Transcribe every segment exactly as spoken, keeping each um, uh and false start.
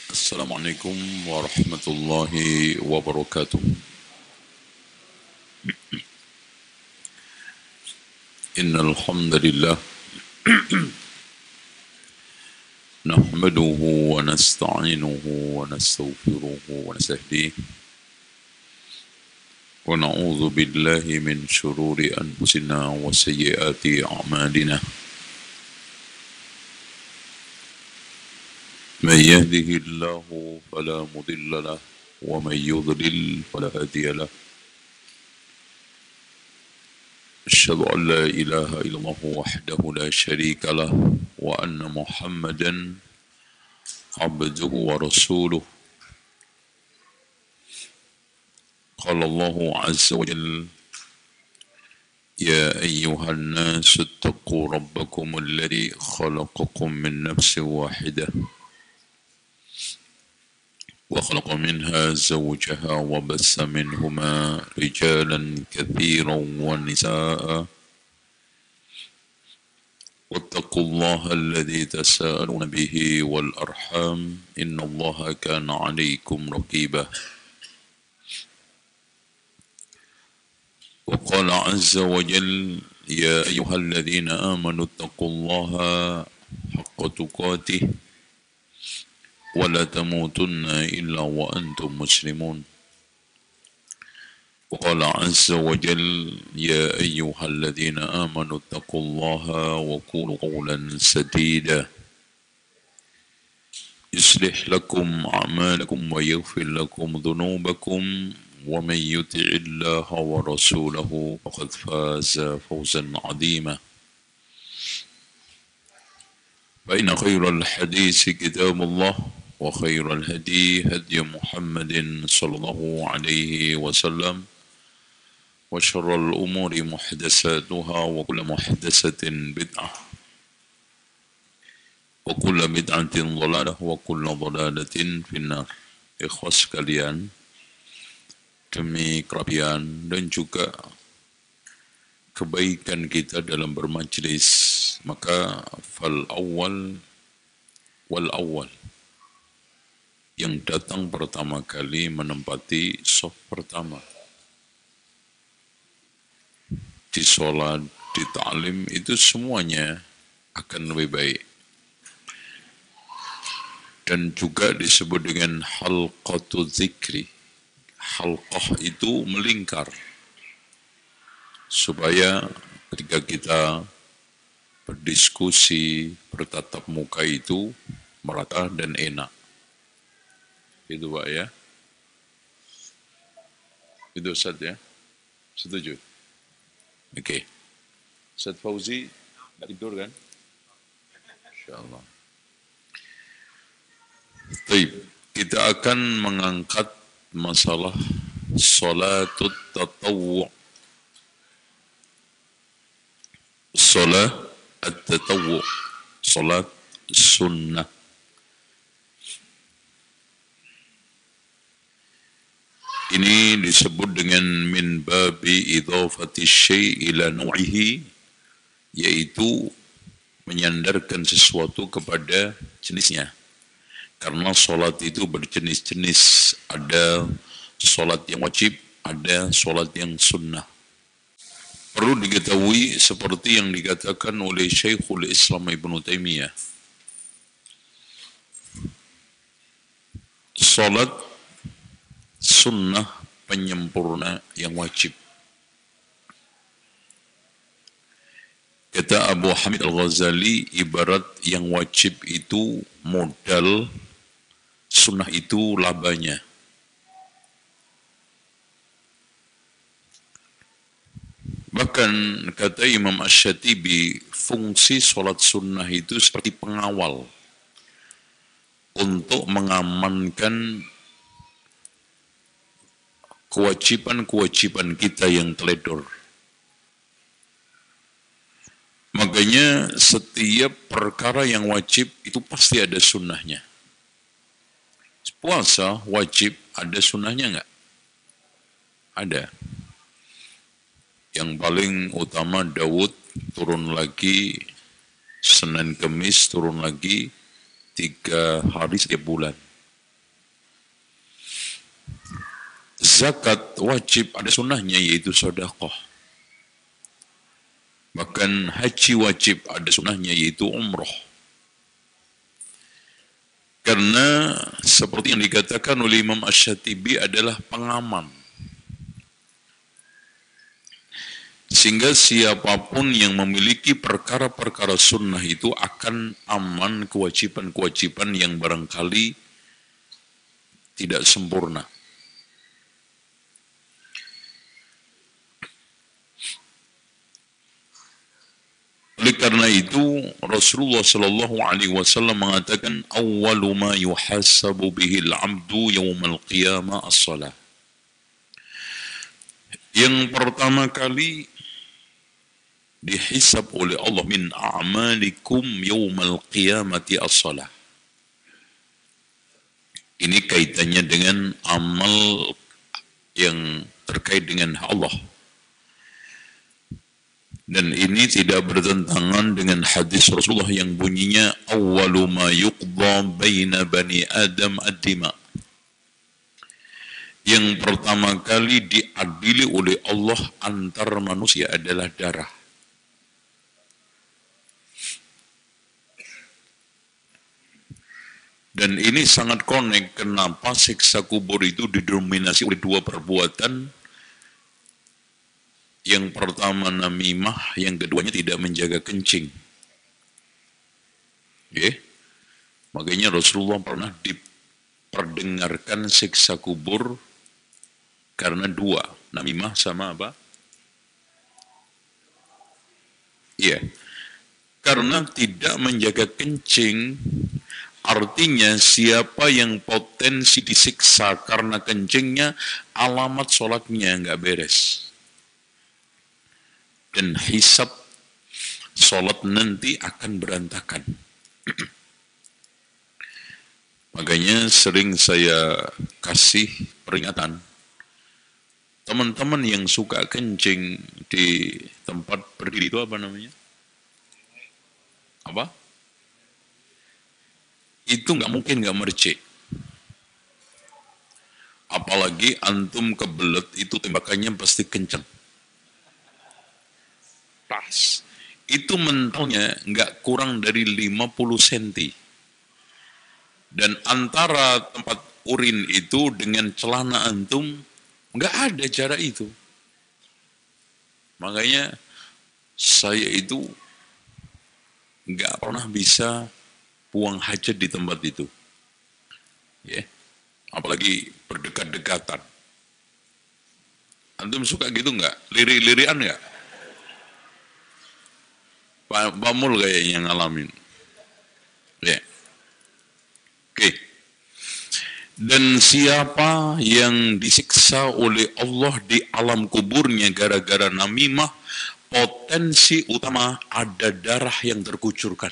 Assalamualaikum warahmatullahi wabarakatuh. Innal hamdalillah nahmaduhu wa nasta'inuhu wa nastaghfiruhu wa nastahdihi wa na'udzu billahi min shururi anfusina wa sayyiati a'malina. Man yahdihillahu fala mudilla lahu wa man yudlil fala hadiya lahu. أشهد أن لا إله إلا الله وحده لا شريك له وأن محمدا عبده ورسوله. قال الله عز وجل: يا أيها الناس اتقوا ربكم الذي خلقكم من نفس واحدة وخلق منها زوجها وبث منهما رجالا كثيرا ونساء واتقوا الله الذي تساءلون به والأرحام إن الله كان عليكم رقيبا. وقال عز وجل: يا أيها الذين آمنوا اتقوا الله حق تقاته ولا تموتن إلا وأنتم مسلمون. وقال عز وجل: يا أيها الذين آمنوا اتقوا الله وقولوا قولا سديدا يصلح لكم أعمالكم ويغفر لكم ذنوبكم ومن يطع الله ورسوله فقد فاز فوزا عظيما. فإن خير الحديث كتاب الله وخير الهدي هدي محمد صلى الله عليه وسلم وشر الأمور محدثاتها وكل محدثة بدعة وكل بدعة ضلالة وكل ضلالة في النار. Ikhwas sekalian, demi kerapian dan juga kebaikan kita dalam bermajlis, maka fal awal wal awal, yang datang pertama kali menempati saf pertama di sholat, di ta'lim, itu semuanya akan lebih baik. Dan juga disebut dengan halqatu zikri. Halqah itu melingkar, supaya ketika kita berdiskusi, bertatap muka itu merata dan enak. Itu Pak ya. Itu Ustaz ya. Setuju? Oke. Okay. Ustaz Fauzi nggak tidur kan? Insyaallah. Baik, kita akan mengangkat masalah salatut tatawwu'. Salat at-tatawwu', salat sunnah. Ini disebut dengan min babi idhafati syai' ila nu'ihi, yaitu menyandarkan sesuatu kepada jenisnya. Karena solat itu berjenis-jenis, ada solat yang wajib, ada solat yang sunnah. Perlu diketahui seperti yang dikatakan oleh Syekhul Islam Ibnu Taimiyah, solat sunnah penyempurna yang wajib. Kata Abu Hamid Al-Ghazali, ibarat yang wajib itu modal, sunnah itu labanya. Bahkan kata Imam Asy-Syatibi, fungsi sholat sunnah itu seperti pengawal untuk mengamankan kewajiban-kewajiban kita yang teledor. Makanya setiap perkara yang wajib itu pasti ada sunnahnya. Puasa wajib, ada sunnahnya enggak? Ada. Yang paling utama Daud turun lagi, Senin Kemis turun lagi, tiga hari setiap bulan. zakat wajib ada sunnahnya yaitu sedekah. Bahkan haji wajib ada sunnahnya yaitu umroh. Karena seperti yang dikatakan oleh Imam Asy-Syatibi adalah pengaman. Sehingga siapapun yang memiliki perkara-perkara sunnah itu akan aman kewajiban-kewajiban yang barangkali tidak sempurna. Oleh karena itu Rasulullah Shallallahu Alaihi Wasallam mengatakan awwalu ma yuhasabu bihil abdu yaumal qiyamah as-salah. Yang pertama kali dihisab oleh Allah min a'malikum yaumal qiyamati as-salah. Ini kaitannya dengan amal yang terkait dengan Allah. Dan ini tidak bertentangan dengan hadis Rasulullah yang bunyinya awwalu ma yuqda baina bani Adam ad-dima. Yang pertama kali diadili oleh Allah antar manusia adalah darah. Dan ini sangat konek kenapa siksa kubur itu didominasi oleh dua perbuatan. Yang pertama namimah, yang keduanya tidak menjaga kencing. Okay. Makanya Rasulullah pernah diperdengarkan siksa kubur karena dua, namimah sama apa? Iya. Yeah. Karena tidak menjaga kencing, artinya siapa yang potensi disiksa karena kencingnya, alamat sholatnya nggak beres. Dan hisab sholat nanti akan berantakan. Makanya sering saya kasih peringatan. Teman-teman yang suka kencing di tempat berdiri itu apa namanya? Apa? Itu nggak mungkin nggak mercik. Apalagi antum kebelet itu tembakannya pasti kenceng. Pas. Itu mentalnya nggak kurang dari lima puluh sentimeter. Dan antara tempat urin itu dengan celana antum nggak ada jarak itu. Makanya saya itu nggak pernah bisa buang hajat di tempat itu. Ya. Apalagi berdekat-dekatan. Antum suka gitu nggak? Lirik-lirikan nggak? Pak Mul kayaknya ngalamin. Ya. Oke. Dan siapa yang disiksa oleh Allah di alam kuburnya gara-gara namimah, potensi utama ada darah yang terkucurkan.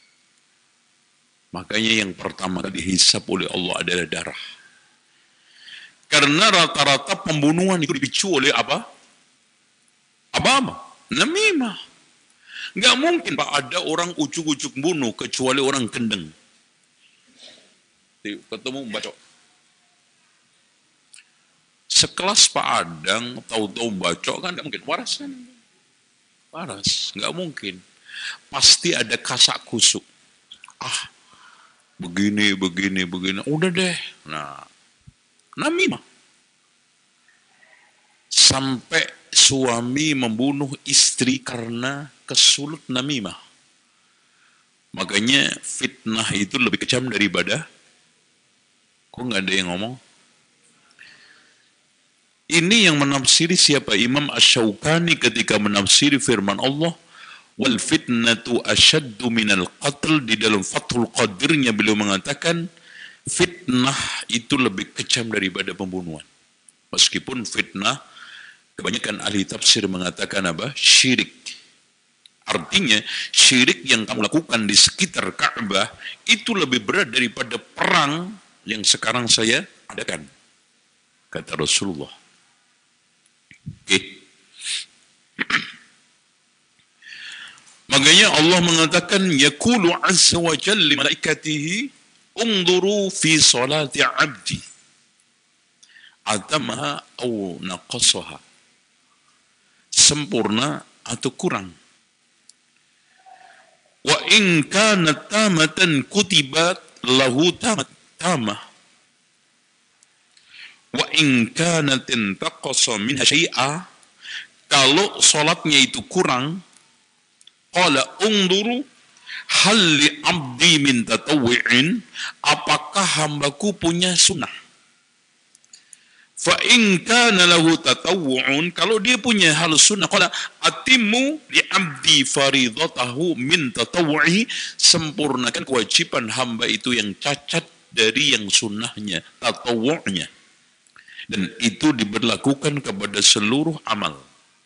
Makanya yang pertama dihisab oleh Allah adalah darah. Karena rata-rata pembunuhan itu dipicu oleh apa? Apa-apa? Namimah. Nggak mungkin Pak ada orang ujuk-ujuk bunuh kecuali orang kendeng. Ketemu bacok. Sekelas Pak Adang tahu-tahu bacok kan nggak mungkin. Waras kan? Waras, nggak mungkin. Pasti ada kasak kusuk. Ah, begini, begini, begini. Udah deh. Nah, namimah. Sampai suami membunuh istri karena kesulut namimah. Makanya fitnah itu lebih kejam daripada, kok nggak ada yang ngomong? Ini yang menafsiri siapa? Imam Asy-Syaukani ketika menafsiri firman Allah, wal fitnatu asyaddu minal qatl, di dalam Fathul Qadirnya beliau mengatakan fitnah itu lebih kejam daripada pembunuhan. Meskipun fitnah kebanyakan ahli tafsir mengatakan apa? Syirik. Artinya syirik yang kamu lakukan di sekitar Ka'bah itu lebih berat daripada perang yang sekarang saya adakan. Kata Rasulullah. Oke. Okay. Makanya Allah mengatakan yaqulu azza wa jalla li malaikatihi unduru fi salati 'abdi. atamaha au naqasaha, sempurna atau kurang. Wa in kanat tamatan kutibat lahu tamat tamah. Wa in kanat intaqasa minha syai'a, kalau salatnya itu kurang, qala unduru hal li abdi min tatawwi'in, apakah hambaku punya sunnah? Fa in kana lahu tatawwu'un, kalau dia punya hal sunnah, qala atimmu li abdi faridatahu min tatawwu'i, sempurnakan kewajiban hamba itu yang cacat dari yang sunnahnya, tatawwu'nya. Dan itu diberlakukan kepada seluruh amal.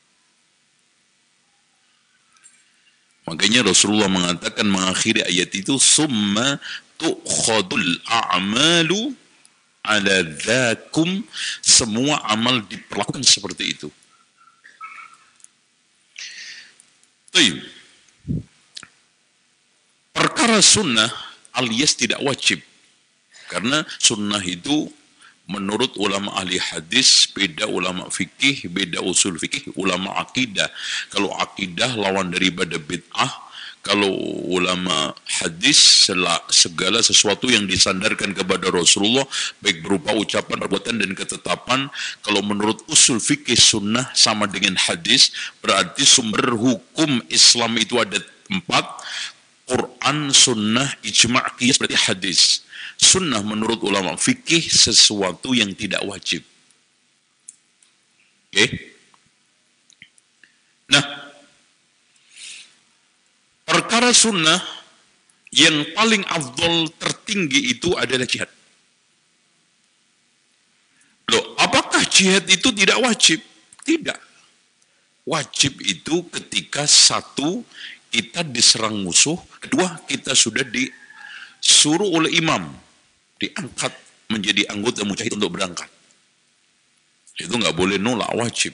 Makanya Rasulullah mengatakan mengakhiri ayat itu, summa tu'khadul a'malu ala dhakum, semua amal diperlakukan seperti itu. Tuh. Perkara sunnah alias tidak wajib. Karena sunnah itu menurut ulama ahli hadis, beda ulama fikih, beda usul fikih, ulama akidah. Kalau akidah lawan daripada bid'ah, kalau ulama hadis segala sesuatu yang disandarkan kepada Rasulullah, baik berupa ucapan, perbuatan, dan ketetapan. Kalau menurut usul fikih sunnah sama dengan hadis, berarti sumber hukum Islam itu ada empat: Quran, sunnah, ijma', qiyas, berarti hadis. Sunnah menurut ulama fikih sesuatu yang tidak wajib. Oke? Okay? Nah, perkara sunnah yang paling afdol tertinggi itu adalah jihad. Loh, apakah jihad itu tidak wajib? Tidak. Wajib itu ketika satu, kita diserang musuh, kedua, kita sudah disuruh oleh imam, diangkat menjadi anggota mujahid untuk berangkat. Itu nggak boleh nolak, wajib.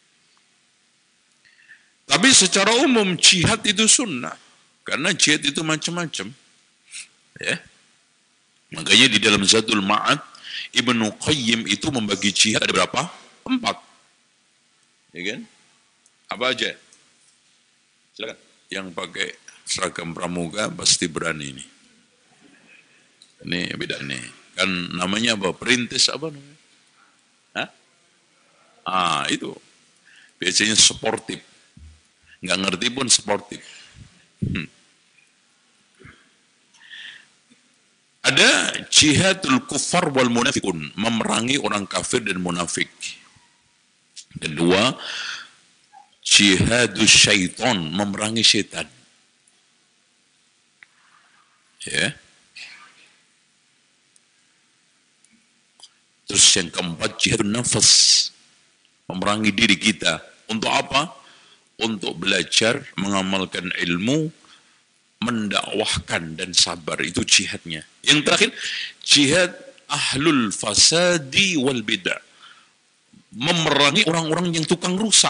Tapi secara umum jihad itu sunnah, karena jihad itu macam-macam. Ya. Makanya di dalam Zadul Ma'ad, Ibnu Qayyim itu membagi jihad ada berapa? Empat. Ya kan? Apa aja? Silakan. Yang pakai seragam pramuka pasti berani ini. Ini beda nih. Kan namanya apa? Perintis apa namanya? Hah? Ah, itu. Biasanya sportif. Nggak ngerti pun sportif. Hmm. Ada jihadul kuffar wal munafikun, memerangi orang kafir dan munafik. Kedua, jihadus syaitan, memerangi syaitan. Ya. Terus yang keempat, jihadun nafas, memerangi diri kita. Untuk apa? Untuk belajar, mengamalkan ilmu, mendakwahkan dan sabar. Itu jihadnya. Yang terakhir, jihad ahlul fasadi wal bid'ah, memerangi orang-orang yang tukang rusak.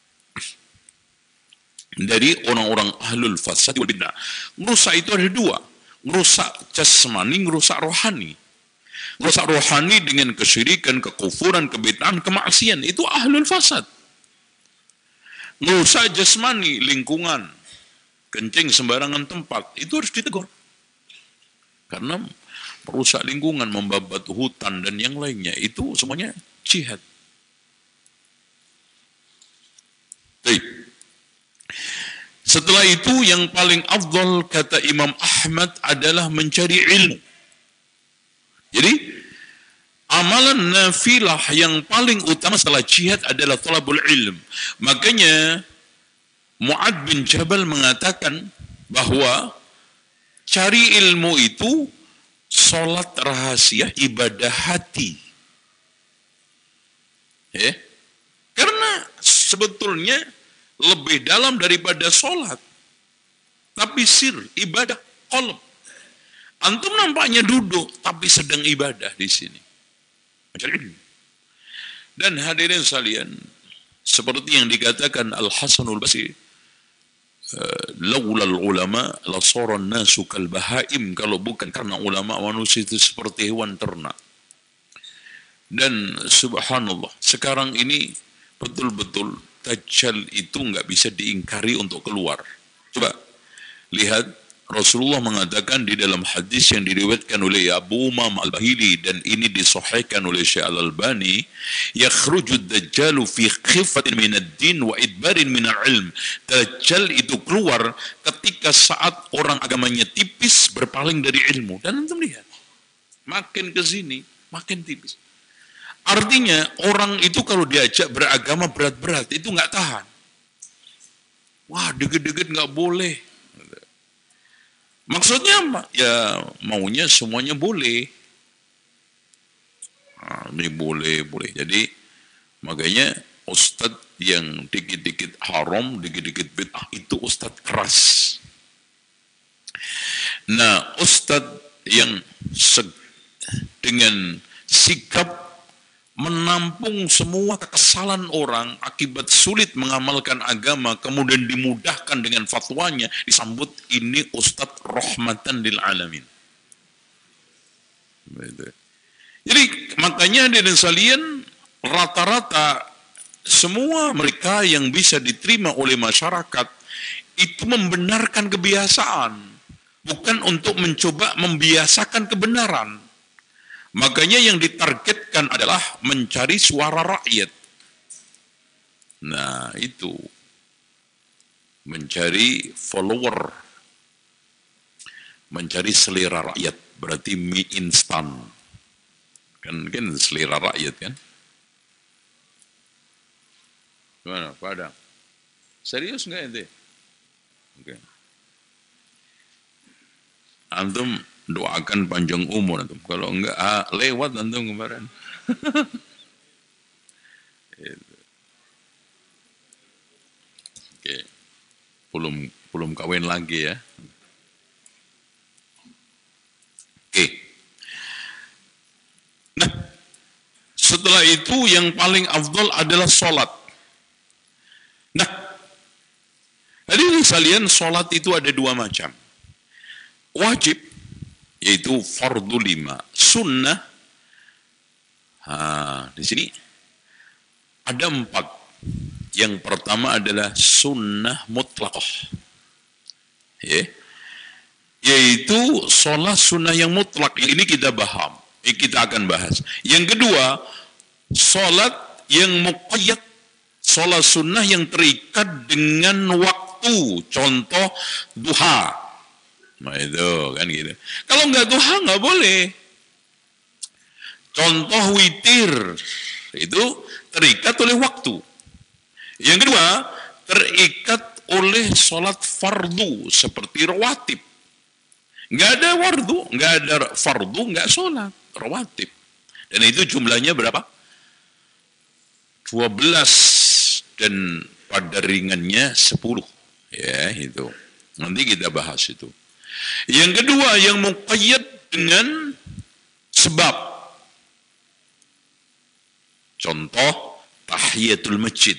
Dari orang-orang ahlul fasadi wal bid'ah. Rusak itu ada dua. Rusak jasmani, rusak rohani. Rusak rohani dengan kesyirikan, kekufuran, kebid'ahan, kemaksiatan. Itu ahlul fasad. Rusak jasmani, lingkungan, kencing sembarangan tempat, itu harus ditegur. Karena merusak lingkungan, membabat hutan dan yang lainnya, itu semuanya jihad. Baik. Setelah itu yang paling afdal kata Imam Ahmad adalah mencari ilmu. Jadi amalan nafilah yang paling utama setelah jihad adalah talabul ilm. Makanya Mu'ad bin Jabal mengatakan bahwa cari ilmu itu sholat rahasia, ibadah hati. Ya? Karena sebetulnya lebih dalam daripada sholat. Tapi sir, ibadah qalb. Antum nampaknya duduk, tapi sedang ibadah di sini. Dan hadirin sekalian, seperti yang dikatakan Al-Hasanul Basri, laulal ulama la sara an-nasu kal bahaim, kalau bukan karena ulama manusia itu seperti hewan ternak. Dan subhanallah, sekarang ini betul-betul Dajjal itu nggak bisa diingkari untuk keluar. Coba lihat, Rasulullah mengatakan di dalam hadis yang diriwayatkan oleh Abu Umam Al-Bahili dan ini disahihkan oleh Syekh Al-Albani, yakhruju Dajjalu fi khifatin minad din wa idbarin minal ilm. Dajjal itu keluar ketika saat orang agamanya tipis berpaling dari ilmu. Dan antum lihat, makin ke sini makin tipis. Artinya orang itu kalau diajak beragama berat-berat itu nggak tahan. Wah, deket-deket nggak boleh. Maksudnya ya maunya semuanya boleh. Nah, ini boleh, boleh. Jadi makanya ustadz yang dikit-dikit haram, dikit-dikit bid'ah itu ustadz keras. Nah, ustadz yang dengan sikap menampung semua kekesalan orang akibat sulit mengamalkan agama, kemudian dimudahkan dengan fatwanya, disambut ini Ustadz rahmatan lil alamin. Jadi makanya di sekalian, rata-rata semua mereka yang bisa diterima oleh masyarakat itu membenarkan kebiasaan, bukan untuk mencoba membiasakan kebenaran. Makanya yang ditargetkan adalah mencari suara rakyat. Nah, itu. Mencari follower. Mencari selera rakyat. Berarti mie instan. Kan, kan selera rakyat kan? Gimana, Pak Adam? Serius nggak ente? Oke. Okay. Antum doakan panjang umur antum. Kalau enggak ah, lewat antum kemarin. Oke. Belum belum kawin lagi ya. Oke. Nah, setelah itu yang paling afdal adalah sholat. Nah, jadi sekalian sholat itu ada dua macam. Wajib, yaitu fardu lima, sunnah. Ha, di sini ada empat. Yang pertama adalah sunnah mutlaqah, ya, yaitu sholat sunnah yang mutlak. Ini kita baham, ini kita akan bahas. Yang kedua, sholat yang muqayyad, sholat sunnah yang terikat dengan waktu. Contoh duha. Nah itu kan gitu. Kalau nggak duha nggak boleh. Contoh witir itu terikat oleh waktu. Yang kedua, terikat oleh sholat fardu seperti rawatib. Nggak ada fardu, nggak ada fardu, nggak sholat rawatib. Dan itu jumlahnya berapa? dua belas dan pada ringannya sepuluh. Ya itu. Nanti kita bahas itu. Yang kedua yang muqayyad dengan sebab. Contoh tahiyatul masjid.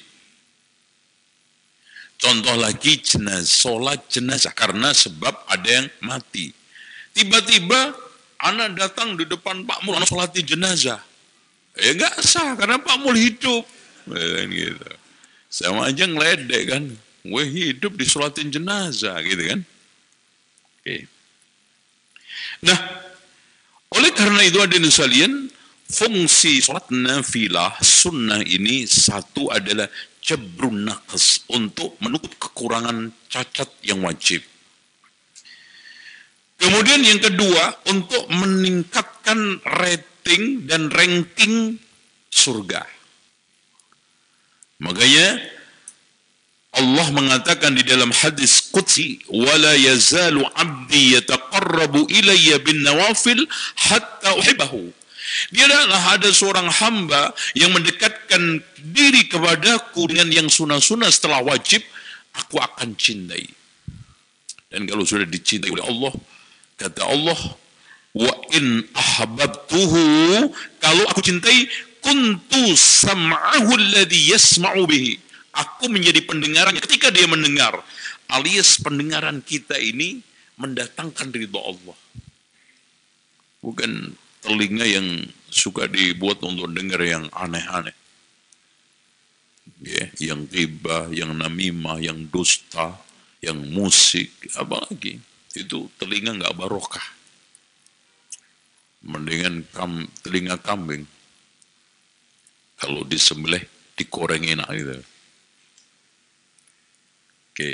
Contoh lagi jenazah, sholat jenazah karena sebab ada yang mati. Tiba-tiba anak datang di depan Pak Mul, anak sholatin jenazah. Ya enggak sah karena Pak Mul hidup. Ya, gitu. Sama aja ngeledek kan. Gue hidup disolatin jenazah gitu kan. Oke. Nah, oleh karena itu ada sekalian, fungsi sholat nafilah sunnah ini satu adalah jabrun naqs, untuk menutup kekurangan cacat yang wajib. Kemudian yang kedua, untuk meningkatkan rating dan ranking surga. Makanya Allah mengatakan di dalam hadis qudsi, wala yazalu 'abdi yataqarrabu ilayya bin nawafil hatta uhibbahu. Dia adalah ada seorang hamba yang mendekatkan diri kepadaku dengan yang sunnah-sunnah setelah wajib, aku akan cintai. Dan kalau sudah dicintai oleh Allah, kata Allah, wa in ahbabtuhu, kalau aku cintai, kuntu sam'ahu alladhi yasma'u bihi, aku menjadi pendengarannya ketika dia mendengar. Alias pendengaran kita ini mendatangkan ridha Allah. Bukan telinga yang suka dibuat untuk dengar yang aneh-aneh. Ya, yang ghibah, yang namimah, yang dusta, yang musik, apalagi itu telinga nggak barokah. Mendingan kam, telinga kambing kalau disembelih digoreng enak gitu. Oke.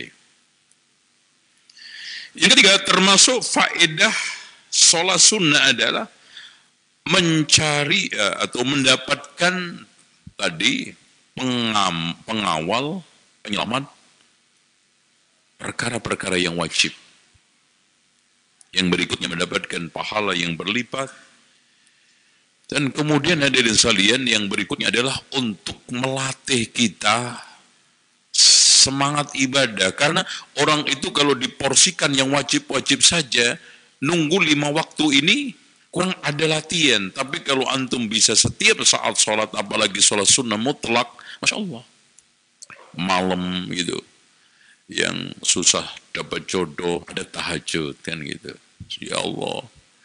Yang ketiga, termasuk faedah sholat sunnah adalah mencari atau mendapatkan tadi pengam, pengawal, penyelamat perkara-perkara yang wajib. Yang berikutnya mendapatkan pahala yang berlipat. Dan kemudian hadirin sekalian, yang berikutnya adalah untuk melatih kita semangat ibadah. Karena orang itu kalau diporsikan yang wajib-wajib saja, nunggu lima waktu ini kurang ada latihan. Tapi kalau antum bisa setiap saat sholat, apalagi sholat sunnah mutlak, Masya Allah. Malam gitu, yang susah dapat jodoh, ada tahajud kan gitu. Ya Allah,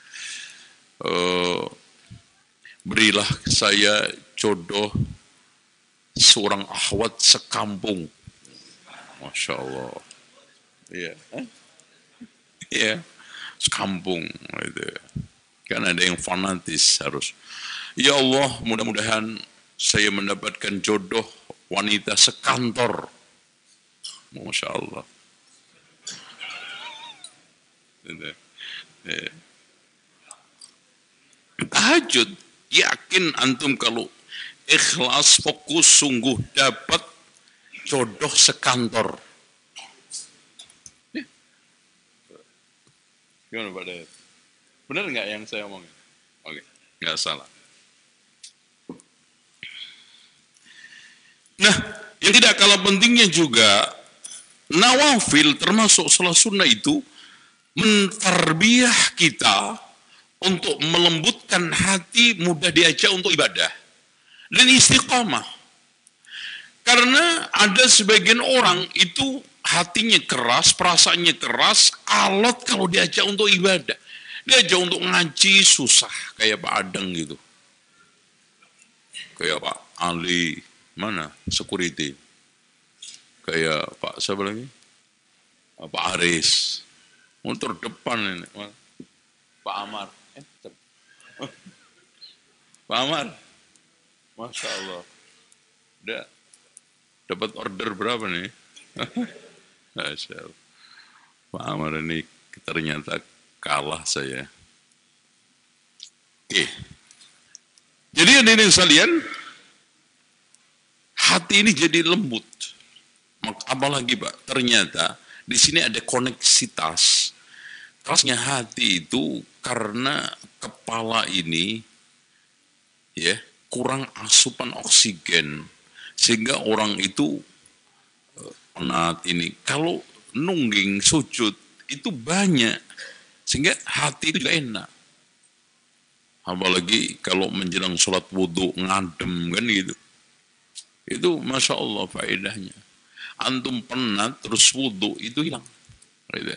uh, berilah saya jodoh seorang akhwat sekampung. Masya Allah. Iya. Iya. Sekampung. Gitu. Kan ada yang fanatis harus. Ya Allah, mudah-mudahan saya mendapatkan jodoh wanita sekantor. Masya Allah. Gitu. Ya. Tahajud. Yakin antum kalau ikhlas, fokus, sungguh dapat jodoh sekantor. Ya. Gimana Pak Dayat? Benar nggak yang saya omongin? Oke, nggak salah. Nah, yang tidak kalah pentingnya juga, nawafil termasuk sholat sunnah itu mentarbiyah kita untuk melembutkan hati, mudah diajak untuk ibadah dan istiqamah. Karena ada sebagian orang itu hatinya keras, perasaannya keras, alot kalau diajak untuk ibadah. Diajak untuk ngaji susah, kayak Pak Adeng gitu. Kayak Pak Ali, mana? Security. Kayak Pak siapa lagi? Pak Aris. Motor depan ini. Pak Amar. Eh, Pak Amar. Masya Allah. Udah dapat order berapa nih? Masya Allah. Pak Amar ini ternyata kalah saya. Oke. Jadi hadirin sekalian, hati ini jadi lembut. Apalagi Pak, ternyata di sini ada koneksitas. Kerasnya hati itu karena kepala ini ya kurang asupan oksigen sehingga orang itu penat ini. Kalau nungging sujud itu banyak sehingga hati itu juga enak. Apalagi kalau menjelang sholat wudhu ngadem kan gitu. Itu Masya Allah faedahnya. Antum penat terus wudhu itu hilang. Gitu.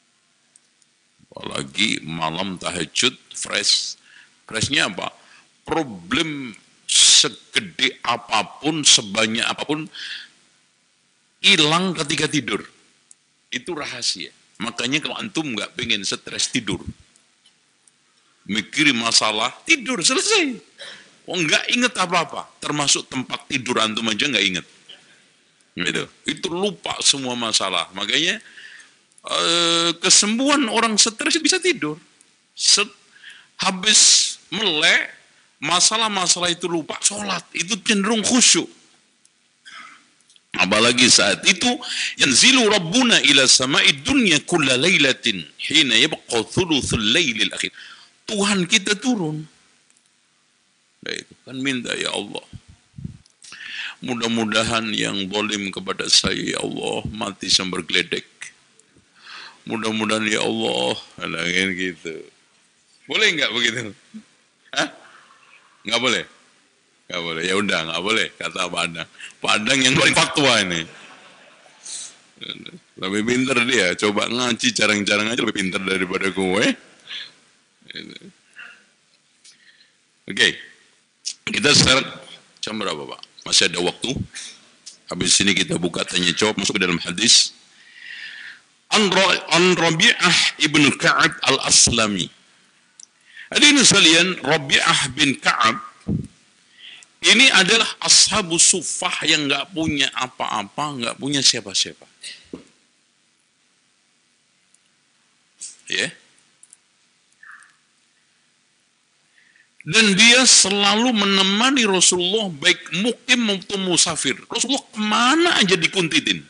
Apalagi malam tahajud fresh. Freshnya apa? Problem segede apapun, sebanyak apapun hilang ketika tidur. Itu rahasia. Makanya kalau antum nggak pengen stres tidur, mikirin masalah, tidur selesai. Oh nggak inget apa-apa, termasuk tempat tidur antum aja nggak inget. Gitu. Itu lupa semua masalah. Makanya eh, kesembuhan orang stres bisa tidur. Set, habis melek, masalah-masalah itu lupa, sholat itu cenderung khusyuk. Apalagi saat itu yanzilu rabbuna ila sama'i dunya kulla lailatin hina yabqa thuluthul lailil akhir. Tuhan kita turun. Nah, itu kan minta ya Allah. Mudah-mudahan yang zalim kepada saya ya Allah mati sambar geledek. Mudah-mudahan ya Allah, alangin gitu. Boleh nggak begitu? Hah? Nggak boleh? Nggak boleh. Ya udah nggak boleh kata Pak Adang. Pak Adang yang paling fatwa ini. Lebih pintar dia. Coba ngaji jarang-jarang aja lebih pintar daripada gue. Oke, kita sekarang jam berapa Pak? Masih ada waktu. Habis ini kita buka tanya jawab masuk ke dalam hadis. An Rabi'ah ibn Ka'ab al-Aslami. Hadirin sekalian, Rabi'ah bin Ka'ab ini adalah ashabu suffah yang nggak punya apa-apa, nggak punya siapa-siapa. Ya. Yeah. Dan dia selalu menemani Rasulullah baik mukim maupun musafir. Rasulullah kemana aja dikuntitin.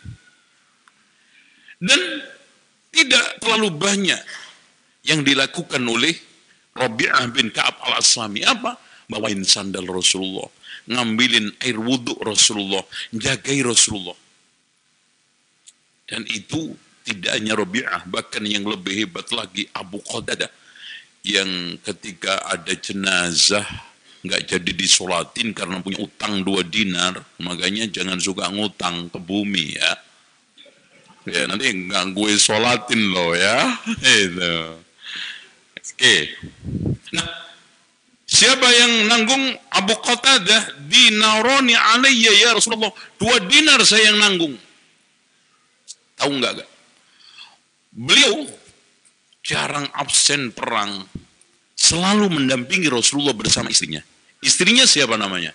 Dan tidak terlalu banyak yang dilakukan oleh Rabi'ah bin Ka'ab al-Aslami. Apa? Bawain sandal Rasulullah. Ngambilin air wudhu Rasulullah. Jagai Rasulullah. Dan itu tidak hanya Rabi'ah. Bahkan yang lebih hebat lagi Abu Qatadah. Yang ketika ada jenazah nggak jadi disolatin karena punya utang dua dinar, makanya jangan suka ngutang ke bumi ya. Ya nanti nggak gue solatin loh ya. Itu. Oke. Nah, siapa yang nanggung? Abu Qatadah, dinaroni alayya ya Rasulullah. Dua dinar saya yang nanggung. Tahu nggak gak? Beliau jarang absen perang, selalu mendampingi Rasulullah bersama istrinya. Istrinya siapa namanya?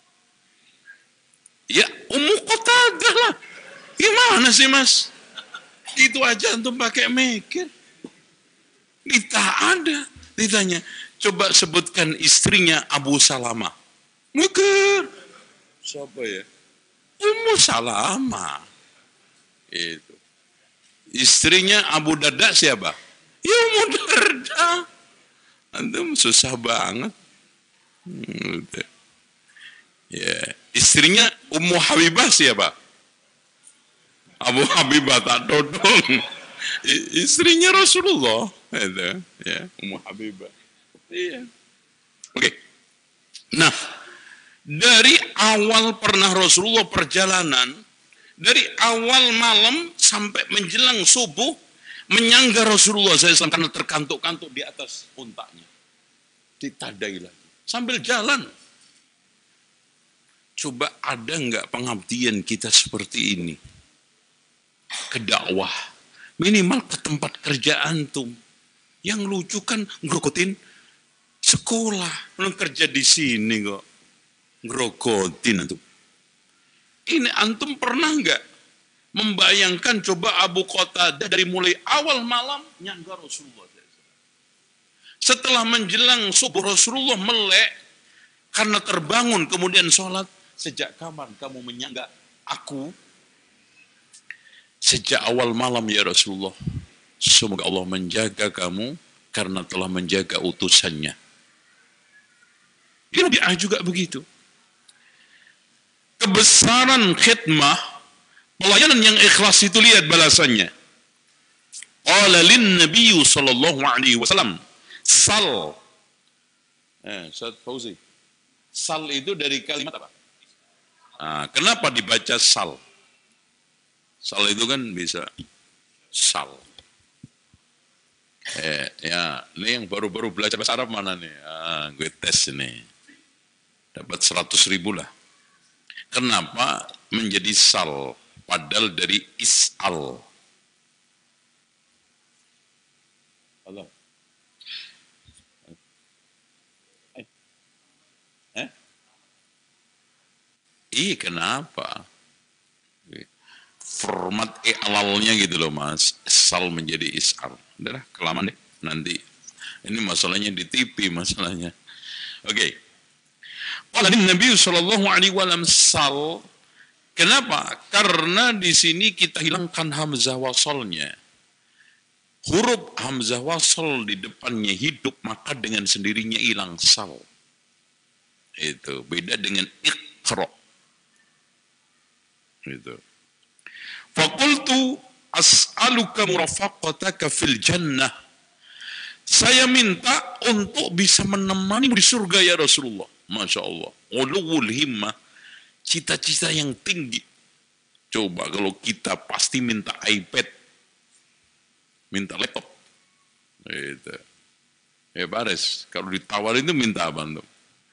Ya, Ummu Qatadah lah. Gimana sih mas? Itu aja antum pakai mikir. Kita ada. Ditanya, coba sebutkan istrinya Abu Salamah. Mikir. Siapa ya? Ummu Salamah. Itu. Istrinya Abu Darda siapa? Ya Ummu Darda. Antum susah banget. Ya, istrinya Ummu Habibah siapa? Abu Habibah tak dodong. Istrinya Rasulullah. Itu, ya, Ummu Habibah. Iya. Oke. Nah, dari awal pernah Rasulullah perjalanan, dari awal malam sampai menjelang subuh, menyangga Rasulullah shallallahu alaihi wasallam karena terkantuk-kantuk di atas untanya. Ditadai lagi. Sambil jalan. Coba ada nggak pengabdian kita seperti ini? Ke dakwah. Minimal ke tempat kerja antum. Yang lucu kan ngerokotin sekolah. Belum kerja di sini kok. Ngerokotin antum. Ini antum pernah nggak membayangkan coba Abu Qatadah dari mulai awal malam nyangga Rasulullah. Setelah menjelang subuh Rasulullah melek karena terbangun kemudian sholat. Sejak kapan kamu menyangga aku? Sejak awal malam ya Rasulullah. Semoga Allah menjaga kamu karena telah menjaga utusannya. Rabi'ah juga begitu. Kebesaran khidmah, pelayanan yang ikhlas itu lihat balasannya. Qala lin Nabi sallallahu alaihi wasallam, sal. Eh, Ustaz Fauzi. Sal itu dari kalimat apa? Nah, kenapa dibaca sal? Sal itu kan bisa sal. Eh, ya, ini yang baru-baru belajar bahasa Arab mana nih? Ah, gue tes ini. Dapat seratus ribu lah. Kenapa menjadi sal? Padahal dari is'al. Halo. Eh? Eh? Ih, kenapa? Format i'lalnya gitu loh mas. Sal menjadi is'al. Udah kelamaan deh. Nanti. Ini masalahnya di T V masalahnya. Oke. Okay. Qala Nabi sallallahu alaihi wasallam sal. Kenapa? Karena di sini kita hilangkan hamzah wasalnya. Huruf hamzah wasal di depannya hidup, maka dengan sendirinya hilang sal. Itu beda dengan iqra. Itu. Faqultu as'aluka murafaqataka fil jannah. Saya minta untuk bisa menemani di surga ya Rasulullah. Masya Allah. Ulul himmah. Cita-cita yang tinggi. Coba kalau kita pasti minta iPad. Minta laptop. Itu. Ya Baris. Kalau ditawarin itu minta apa?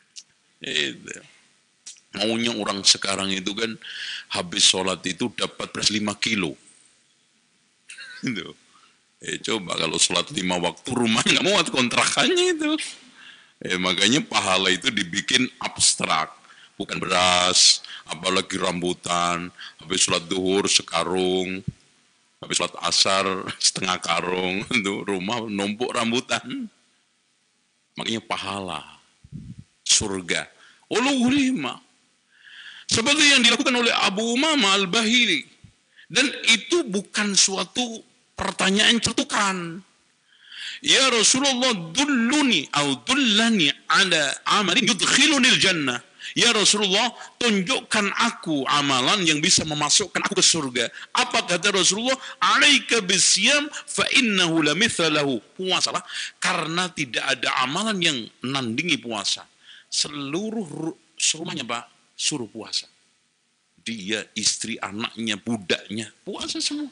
Itu. Maunya orang sekarang itu kan habis sholat itu dapat beras lima kilo. Itu. Eh, coba kalau sholat lima waktu rumah nggak muat kontrakannya itu. Eh, makanya pahala itu dibikin abstrak. Bukan beras, apalagi rambutan. Habis sholat duhur sekarung. Habis sholat asar setengah karung. Itu rumah numpuk rambutan. Makanya pahala. Surga. Ulu lima. Seperti yang dilakukan oleh Abu Umamah Al-Bahili. Dan itu bukan suatu pertanyaan cetukan. Ya Rasulullah, dulluni atau dullani ala amalin yudkhilunil jannah. Ya Rasulullah, tunjukkan aku amalan yang bisa memasukkan aku ke surga. Apa kata Rasulullah? Alaika bisyam fa innahu lamithalahu. Puasalah, karena tidak ada amalan yang nandingi puasa. Seluruh rumahnya Pak, suruh puasa. Dia, istri, anaknya, budaknya, puasa semua.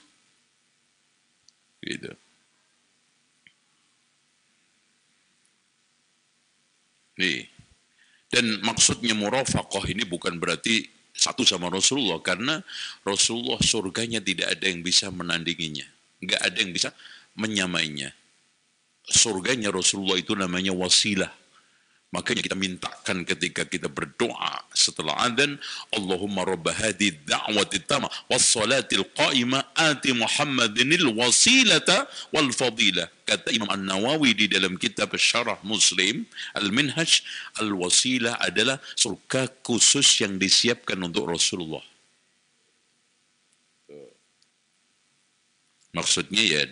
Gitu. Nih. Dan maksudnya murafaqah ini bukan berarti satu sama Rasulullah, karena Rasulullah surganya tidak ada yang bisa menandinginya. Enggak ada yang bisa menyamainya. Surganya Rasulullah itu namanya wasilah. Makanya kita mintakan ketika kita berdoa setelah adzan, Allahumma rabba hadhihi da'wati tamma was-salatil qa'imah ati Muhammadinil wasilata wal fadilah. Kata Imam An-Nawawi di dalam kitab Syarah Muslim Al-Minhaj, al-wasilah adalah surga khusus yang disiapkan untuk Rasulullah. Maksudnya ya,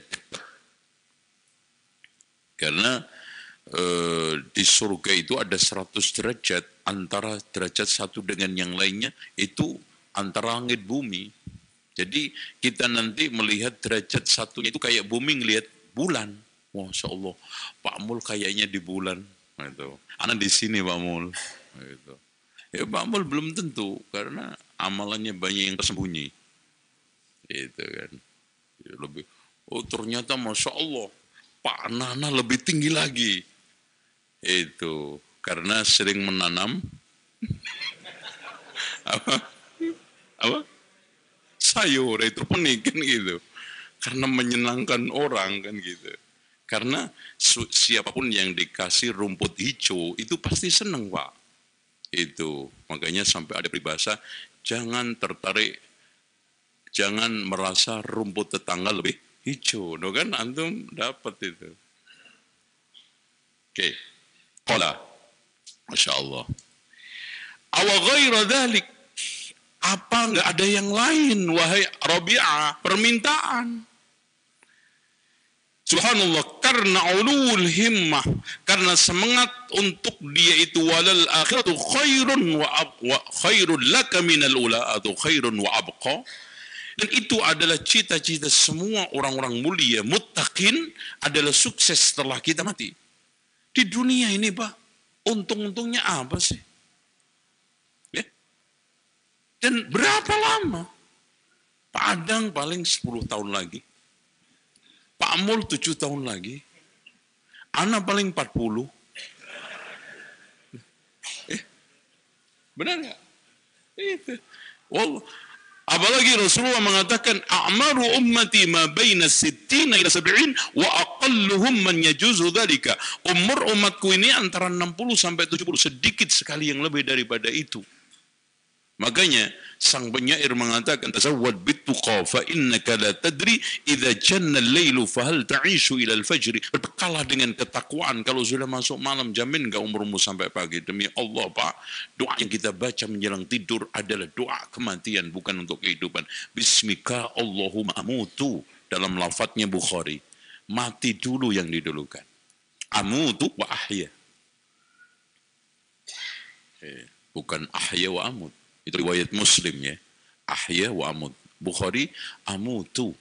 karena Uh, di surga itu ada seratus derajat, antara derajat satu dengan yang lainnya itu antara langit bumi. Jadi kita nanti melihat derajat satunya itu kayak bumi ngelihat bulan. Masya Allah, Pak Mul kayaknya di bulan. Gitu. Anak di sini Pak Mul. Gitu. Ya Pak Mul belum tentu, karena amalannya banyak yang tersembunyi. Itu kan. Ya, lebih. Oh ternyata Masya Allah, Pak Nana lebih tinggi lagi. Itu karena sering menanam apa apa sayur, itu penik kan gitu, karena menyenangkan orang kan gitu. Karena siapapun yang dikasih rumput hijau itu pasti senang Pak. Itu makanya sampai ada peribahasa, jangan tertarik, jangan merasa rumput tetangga lebih hijau, no kan antum dapat itu. Oke. Okay. Qala, Masya Allah. Awa ghaira dhalik, apa enggak ada yang lain wahai Rabi'ah, permintaan. Subhanallah, karena ulul himmah, karena semangat untuk dia itu, walal akhiratu khairun wa, wa khairun laka minal ula atau khairun wa abqa. Dan itu adalah cita-cita semua orang-orang mulia, muttaqin, adalah sukses setelah kita mati. Di dunia ini Pak, untung-untungnya apa sih? Ya? Dan berapa lama? Padang paling sepuluh tahun lagi. Pak Mul tujuh tahun lagi. Ana paling empat puluh. Eh, benar nggak? Itu. Wallah. Apalagi Rasulullah mengatakan, a'maru ummati ma baina sittina ila sab'in wa aqalluhum man yajuzu dzalika. Umur umatku ini antara enam puluh sampai tujuh puluh, sedikit sekali yang lebih daripada itu. Makanya sang penyair mengatakan, tazawwad bittuqa fa innaka la tadri idza janna al-lailu fa hal ta'ishu ila al-fajr. Berbekalah dengan ketakwaan, kalau sudah masuk malam jamin enggak umurmu sampai pagi. Demi Allah Pak, doa yang kita baca menjelang tidur adalah doa kematian, bukan untuk kehidupan. Bismika Allahumma amutu, dalam lafadznya Bukhari. Mati dulu yang didulukan. Amutu wa ahya. Bukan ahya wa amut. Itu riwayat Muslim ya. Ahya wa amut. Bukhari amutu.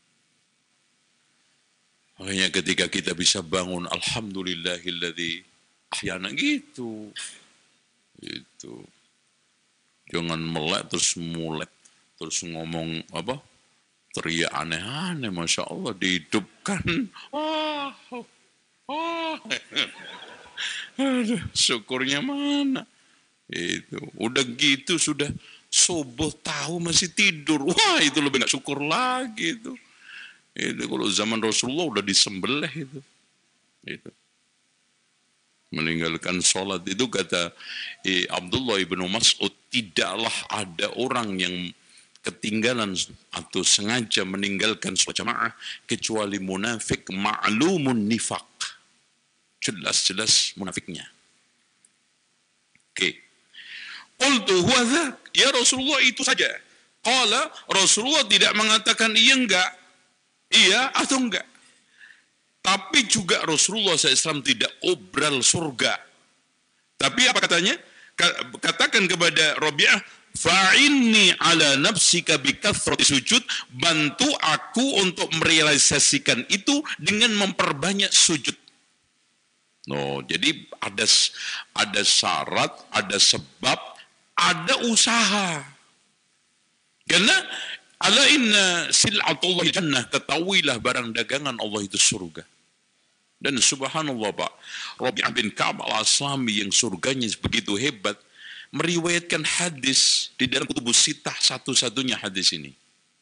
Makanya ketika kita bisa bangun, alhamdulillahilladzi ahyana, gitu. Gitu. Jangan melek terus mulek, terus ngomong apa? Teriak aneh-aneh, Masya Allah, dihidupkan. Oh, oh. Aduh, syukurnya mana? Itu udah gitu sudah subuh tahu masih tidur. Wah, itu lebih nggak syukur lagi itu. Itu kalau zaman Rasulullah udah disembelih itu. Itu. Meninggalkan sholat itu kata eh, Abdullah ibnu Mas'ud, tidaklah ada orang yang ketinggalan atau sengaja meninggalkan sholat jamaah kecuali munafik ma'lumun nifaq, jelas-jelas munafiknya. Oke. Okay. Qultu huwa dzak, ya Rasulullah itu saja. Qala, Rasulullah tidak mengatakan iya enggak, iya atau enggak. Tapi juga Rasulullah shallallahu alaihi wasallam tidak obral surga. Tapi apa katanya? Katakan kepada Rabi'ah, fa'inni ala nafsika bikathrati sujud, bantu aku untuk merealisasikan itu dengan memperbanyak sujud. No, jadi ada ada syarat, ada sebab, ada usaha. Karena ala inna sil'atullah jannah, ketahuilah barang dagangan Allah itu surga. Dan subhanallah Pak, Rabi'ah bin Ka'ab al-Aslami yang surganya begitu hebat, meriwayatkan hadis di dalam kutubus sitah, satu-satunya hadis ini.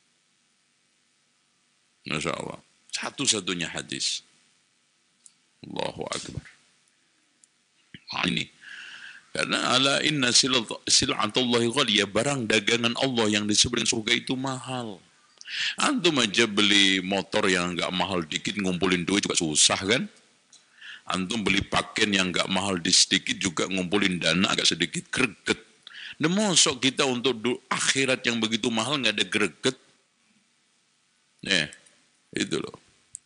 Masya Allah, satu-satunya hadis. Allahu Akbar. Nah, ini. Karena ala inna sil'atullahi ghaliyah, barang dagangan Allah yang disebut surga itu mahal. Antum aja beli motor yang enggak mahal dikit ngumpulin duit juga susah kan? Antum beli pakaian yang enggak mahal di sedikit juga ngumpulin dana agak sedikit greget. Nah, mosok kita untuk akhirat yang begitu mahal enggak ada greget? Ya, itu loh.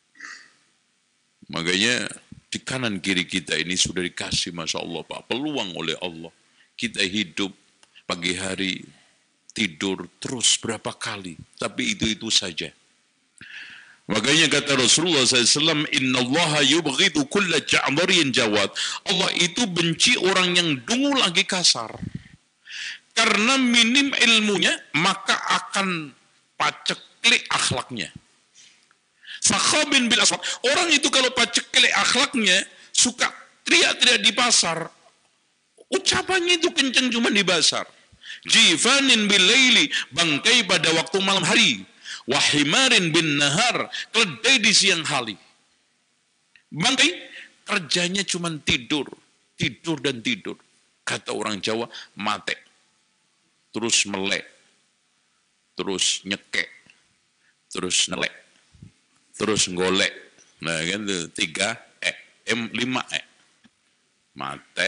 Makanya di kanan kiri kita ini sudah dikasih, Masya Allah Pak, peluang oleh Allah. Kita hidup pagi hari, tidur terus berapa kali, tapi itu-itu saja. Makanya kata Rasulullah shallallahu alaihi wasallam, Inna allaha yubghidu kulla ja'dariyin jawad. Allah itu benci orang yang dungu lagi kasar. Karena minim ilmunya, maka akan paceklik akhlaknya. Sakhabin bil aswad. Orang itu kalau paceklik akhlaknya, suka teriak-teriak di pasar. Ucapannya itu kenceng cuma di pasar. Jifanin bil laili, bangkai pada waktu malam hari. Wahimarin bin nahar, keledai di siang hari. Bangkai kerjanya cuma tidur, tidur dan tidur. Kata orang Jawa, mate. Terus melek, terus nyekek, terus nelek, terus golek. Nah kan itu tiga e, m lima e. Mate,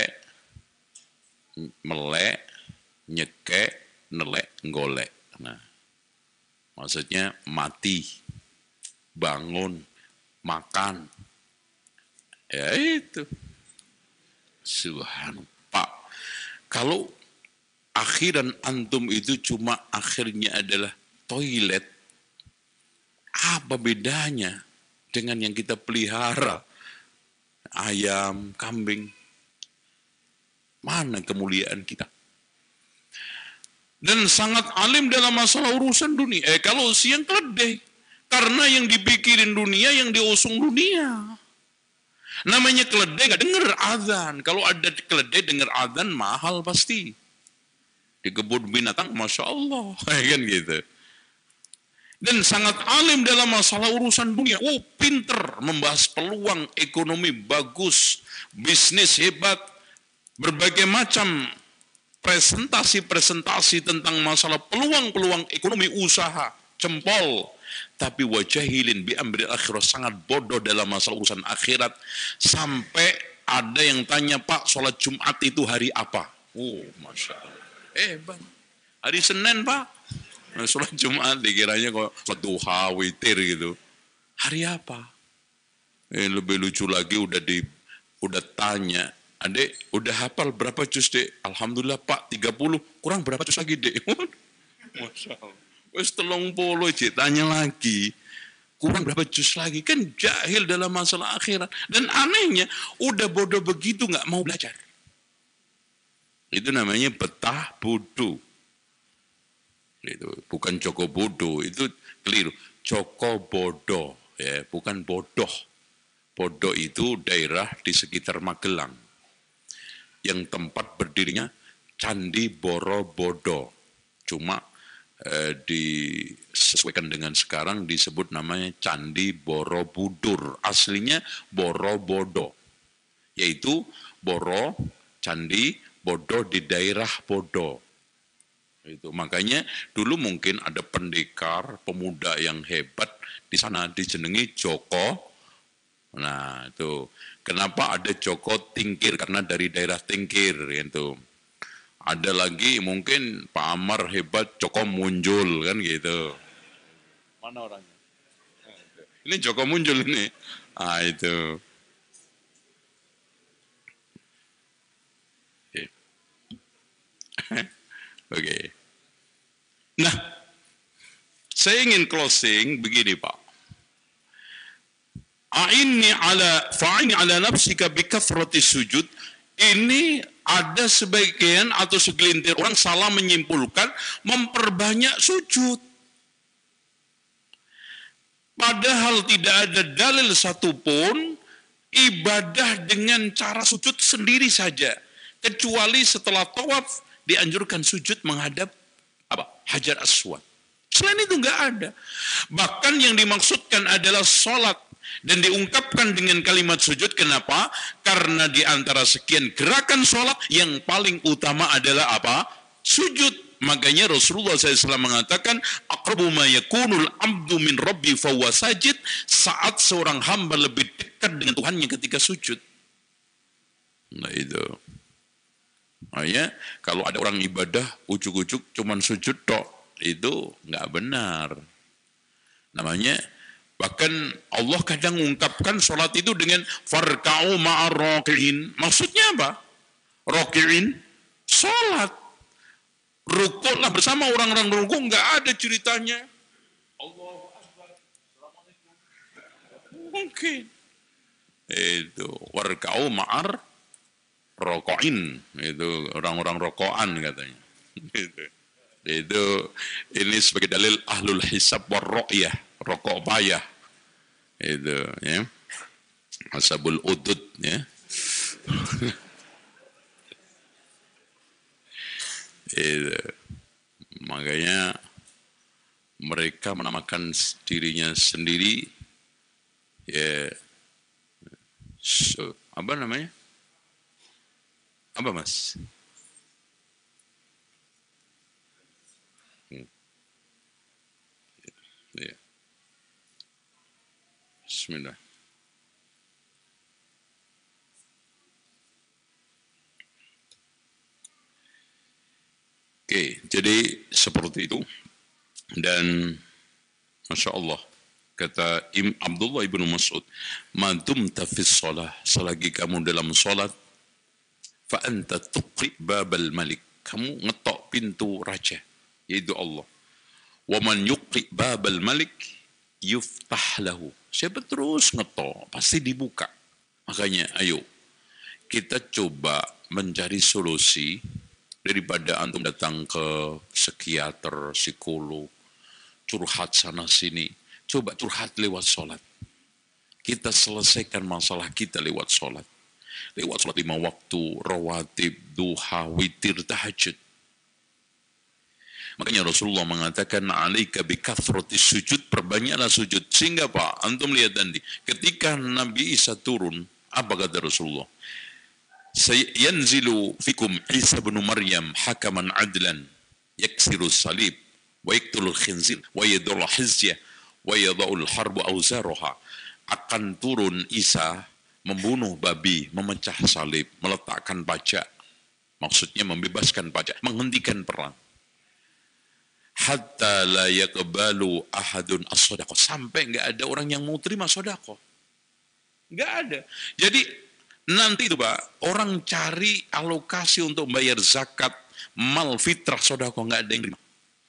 melek, nyekek, nelek, golek. Nah, maksudnya mati, bangun, makan. Ya itu. Subhanallah. Pak, kalau akhiran antum itu cuma akhirnya adalah toilet, apa bedanya dengan yang kita pelihara? Ayam, kambing. Mana kemuliaan kita? Dan sangat alim dalam masalah urusan dunia. Eh kalau siang keledai. Karena yang dipikirin dunia, yang diusung dunia. Namanya keledai gak denger azan. Kalau ada keledai denger azan, mahal pasti. Di kebun binatang, Masya Allah. Kan gitu. Dan sangat alim dalam masalah urusan dunia. Oh, pinter membahas peluang ekonomi bagus. Bisnis hebat. Berbagai macam presentasi-presentasi tentang masalah peluang-peluang ekonomi usaha, jempol. Tapi wajahilin bi amril akhirat, sangat bodoh dalam masalah urusan akhirat. Sampai ada yang tanya, Pak, sholat Jumat itu hari apa? Oh, Masya Allah. Eh, bang, hari Senin, Pak. Nah, sholat Jumat dikiranya kok sholat duha, witir gitu. Hari apa? Eh, lebih lucu lagi udah di udah tanya, Adek, udah hafal berapa juz, Dek? Alhamdulillah, Pak, tiga puluh. Kurang berapa juz lagi, Dek? Masya Allah. Wes telung puluh, Cik. Tanya lagi. Kurang berapa juz lagi? Kan jahil dalam masalah akhirat. Dan anehnya, udah bodoh begitu nggak mau belajar. Itu namanya betah bodoh. Itu bukan Joko bodoh, itu keliru. Joko bodoh, ya, bukan bodoh. Bodoh itu daerah di sekitar Magelang. Yang tempat berdirinya Candi Borobudur. Cuma eh, disesuaikan dengan sekarang disebut namanya Candi Borobudur. Aslinya Borobudur, yaitu Boro, Candi, Bodo di daerah Bodo. Itu makanya dulu mungkin ada pendekar pemuda yang hebat di sana dijenengi Joko. Nah itu kenapa ada Joko Tingkir, karena dari daerah Tingkir itu. Ada lagi mungkin Pak Amar hebat, Joko Muncul kan gitu. Mana orangnya? Ini Joko Muncul ini. Ah itu. Oke. Okay. Nah, saya ingin closing begini Pak. A'inni ala fa'ini ala nafsika bi kathrati sujud. Ini ada sebagian atau segelintir orang salah menyimpulkan memperbanyak sujud. Padahal tidak ada dalil satupun ibadah dengan cara sujud sendiri saja. Kecuali setelah tawaf dianjurkan sujud menghadap apa? Hajar Aswad. Selain itu enggak ada. Bahkan yang dimaksudkan adalah sholat. Dan diungkapkan dengan kalimat sujud. Kenapa? Karena di antara sekian gerakan sholat yang paling utama adalah apa? Sujud. Makanya Rasulullah shallallahu alaihi wasallam mengatakan, aqrabu ma yakunul abdu min rabbi fahuwa sajid. Saat seorang hamba lebih dekat dengan Tuhannya ketika sujud. Nah itu. Makanya kalau ada orang ibadah ujuk-ujuk cuman sujud tok, itu nggak benar. Namanya bahkan Allah kadang mengungkapkan sholat itu dengan farka'u ma'ar raki'in. Maksudnya apa? Raki'in sholat. Rukuklah bersama orang-orang rukuk, nggak ada ceritanya. Allahu Akbar. Assalamualaikum. Mungkin. Itu warka'u ma'ar rokoin, itu orang-orang rokoan katanya. Itu, itu ini sebagai dalil ahlul hisab warro'yah, rokok payah. Itu ya. Ashabul udud ya. Itu. Makanya mereka menamakan dirinya sendiri ya so, apa namanya? Apa mas? Hmm. Ya. Bismillah. Oke, jadi seperti itu. Dan Masya Allah, kata Im Abdullah ibnu Mas'ud, madum tafis sholah, selagi kamu dalam sholat, fa anta tuqri babal malik, kamu ngetok pintu raja, yaitu Allah. Wa man yuqri babal malik yuftah lahu, siapa terus ngetok pasti dibuka. Makanya ayo kita coba mencari solusi, daripada antum datang ke psikiater, psikolog, curhat sana sini, coba curhat lewat sholat. Kita selesaikan masalah kita lewat sholat. Lewat sholat lima waktu, rawatib, duha, witir, tahajud. Makanya Rasulullah mengatakan, alaika bikathrati sujud, perbanyaklah sujud. Sehingga Pak, antum lihat nanti, ketika Nabi Isa turun, apa kata Rasulullah? Yanzilu fikum Isa bin Maryam hakaman adlan, yaksiru salib, wa yaktulul khinzir, wa yadul hizya, wa yadul harbu awzaroha. Akan turun Isa, membunuh babi, memecah salib, meletakkan pajak. Maksudnya membebaskan pajak, menghentikan perang. Hatta la yaqbalu ahadun as-sadaqah, sampai enggak ada orang yang mau terima sedekah. Enggak ada. Jadi nanti itu Pak, orang cari alokasi untuk bayar zakat, mal fitrah sedekah, enggak ada yang terima.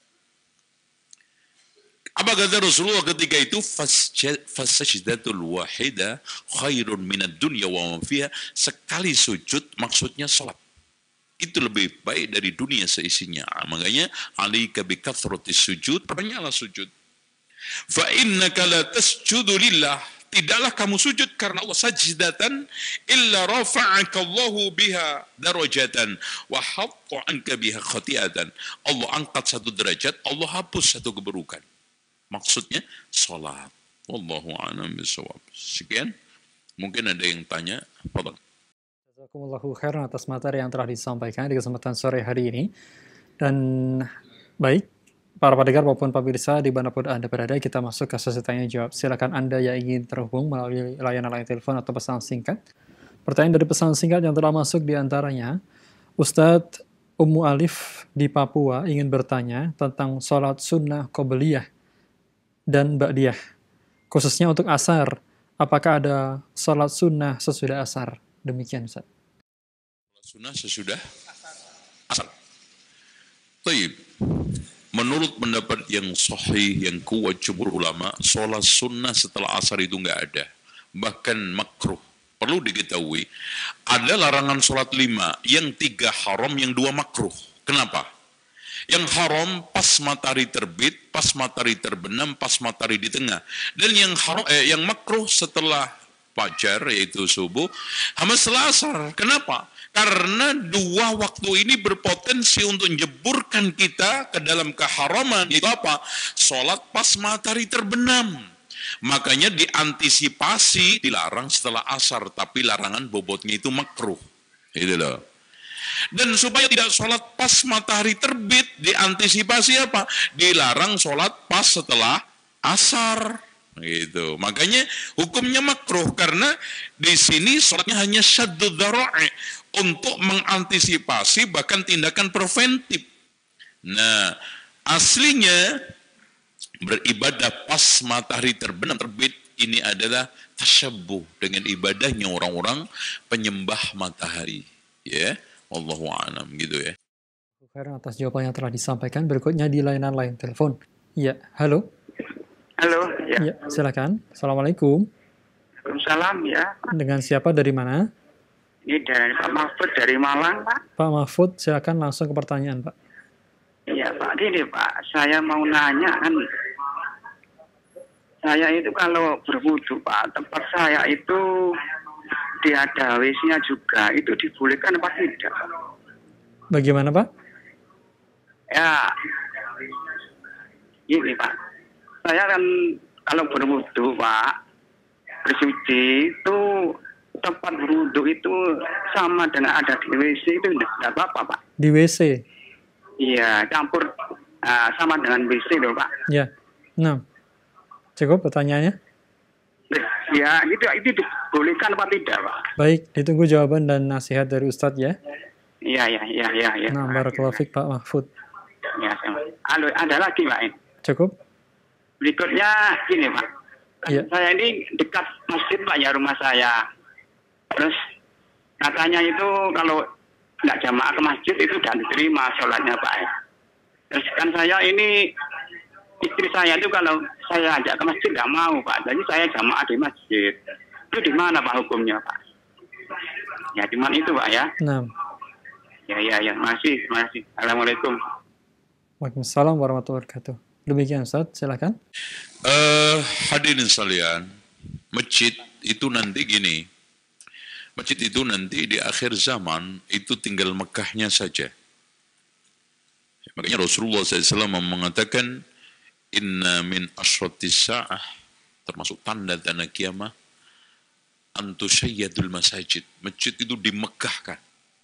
Apa kata Rasulullah ketika itu? Fasajdatul wahida khairun minad dunya wa ma fiha. Sekali sujud maksudnya salat. Itu lebih baik dari dunia seisinya. Makanya alika bi kathrati sujud, perbanyaklah sujud. Fa innaka la tasjudu lillah tidaklah kamu sujud karena Allah sajdatan illa rafa'aka Allahu biha darajatan wa hatta anka biha khati'atan. Allah angkat satu derajat, Allah hapus satu keburukan. Maksudnya salat. Wallahu a'lam bishawab. Sekian. Mungkin ada yang tanya. Fadhal. Jazakumullahu khairan atas materi yang telah disampaikan di kesempatan sore hari ini. Dan baik, para pendengar maupun pemirsa dimanapun Anda berada, kita masuk ke sesi tanya jawab. Silakan Anda yang ingin terhubung melalui layanan line telepon atau pesan singkat. Pertanyaan dari pesan singkat yang telah masuk diantaranya, Ustadz Ummu Alif di Papua ingin bertanya tentang sholat sunnah qobliyah dan ba'diyah, khususnya untuk asar. Apakah ada sholat sunnah sesudah asar? Demikian, Ustaz. Sholat sunnah sesudah asar. Baik. Menurut pendapat yang sahih, yang kuat jumhur ulama, sholat sunnah setelah asar itu nggak ada. Bahkan makruh. Perlu diketahui, ada larangan sholat lima, yang tiga haram, yang dua makruh. Kenapa? Yang haram pas matahari terbit, pas matahari terbenam, pas matahari di tengah. Dan yang haram, eh, yang makruh setelah fajar, yaitu subuh, sama setelah asar. Kenapa? Karena dua waktu ini berpotensi untuk menjeburkan kita ke dalam keharaman. Itu apa? Sholat pas matahari terbenam. Makanya diantisipasi, dilarang setelah asar. Tapi larangan bobotnya itu makruh. Itu loh. Dan supaya tidak sholat pas matahari terbit, diantisipasi apa? Dilarang sholat pas setelah asar. Gitu. Makanya hukumnya makruh karena di sini sholatnya hanya syaddud dzara'i, untuk mengantisipasi bahkan tindakan preventif. Nah, aslinya beribadah pas matahari terbenam terbit ini adalah tasyabbuh dengan ibadahnya orang-orang penyembah matahari. Ya, wallahu a'lam gitu ya. Khairan atas jawaban yang telah disampaikan. Berikutnya di layanan lain telepon. Ya, halo. Halo, ya. Ya, silakan. Assalamualaikum. Waalaikumsalam ya. Dengan siapa, dari mana? Ini dari Pak Mahfud dari Malang, Pak. Pak Mahfud, silakan langsung ke pertanyaan, Pak. Iya, Pak. Gini, Pak. Saya mau nanya kan. Saya itu kalau berwudu, Pak, tempat saya itu dia ada W C-nya juga. Itu dibolehkan apa tidak? Bagaimana, Pak? Ya, gini, Pak. Saya kan kalau berwudu, Pak, bersuci itu tempat berwudu itu sama dengan ada di W C itu tidak apa-apa, Pak. Di W C? Iya, campur uh, sama dengan W C loh, Pak. Ya, nah. Cukup pertanyaannya? Ya, itu itu dibolehkan apa tidak, Pak? Baik, ditunggu jawaban dan nasihat dari Ustadz ya. Iya, iya, iya, iya. Ya. Nah, barakallahu fiik Pak Mahfud. Ya, halo, ada lagi, Pak. Cukup? Berikutnya gini, Pak. Ya. Saya ini dekat masjid, Pak, ya, rumah saya. Terus katanya itu kalau nggak jamaah ke masjid itu tidak diterima sholatnya, Pak. Terus kan saya ini, istri saya itu kalau saya ajak ke masjid nggak mau, Pak. Jadi saya jamaah di masjid. Itu di mana, Pak, hukumnya, Pak? Ya, di mana itu, Pak, ya? Nah. Ya, ya, ya. Masih, masih. Assalamualaikum. Waalaikumsalam warahmatullahi wabarakatuh. Demikian, Ustaz. Silakan. Uh, hadirin sekalian, masjid itu nanti gini. Masjid itu nanti di akhir zaman itu tinggal Mekahnya saja. Makanya Rasulullah shallallahu alaihi wasallam mengatakan, Inna min asyratis sa'ah, termasuk tanda-tanda kiamat, antusyayyadul masajid. Masjid itu dimekahkan.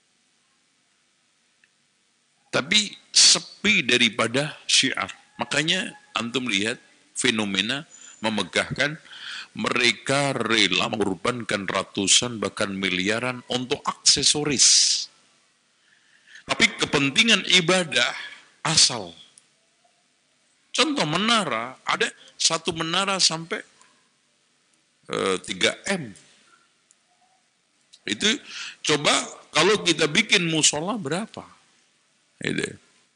Tapi sepi daripada syiar. Makanya antum lihat fenomena memegahkan, mereka rela mengorbankan ratusan bahkan miliaran untuk aksesoris. Tapi kepentingan ibadah asal. Contoh menara, ada satu menara sampai uh, tiga M. Itu coba kalau kita bikin musola berapa? Itu.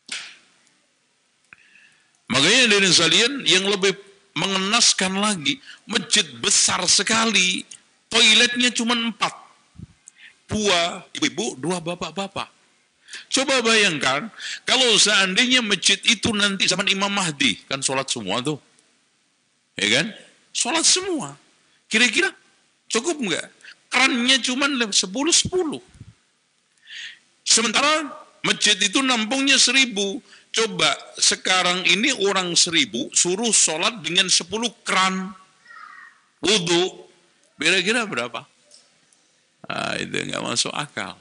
Makanya dari sekalian yang lebih mengenaskan lagi, masjid besar sekali, toiletnya cuma empat. Dua ibu-ibu, dua bapak-bapak. Coba bayangkan, kalau seandainya masjid itu nanti zaman Imam Mahdi, kan sholat semua tuh. Ya kan? Sholat semua. Kira-kira cukup nggak? Kerannya cuma sepuluh sepuluh. Sementara masjid itu nampungnya seribu. Coba sekarang ini orang seribu suruh sholat dengan sepuluh keran wudhu. Kira-kira berapa? Nah, itu nggak masuk akal.